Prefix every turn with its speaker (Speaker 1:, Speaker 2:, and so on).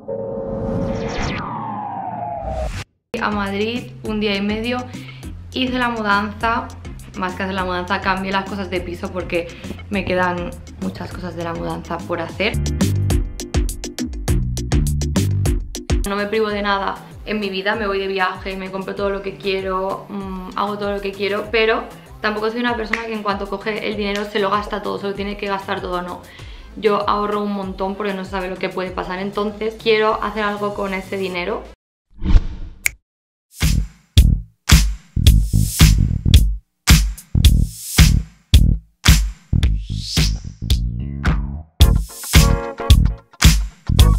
Speaker 1: A Madrid un día y medio, hice la mudanza, más que hacer la mudanza cambié las cosas de piso porque me quedan muchas cosas de la mudanza por hacer. No me privo de nada en mi vida, me voy de viaje, me compro todo lo que quiero, hago todo lo que quiero, pero tampoco soy una persona que en cuanto coge el dinero se lo gasta todo, se lo tiene que gastar todo, no. Yo ahorro un montón porque no se sabe lo que puede pasar, entonces quiero hacer algo con ese dinero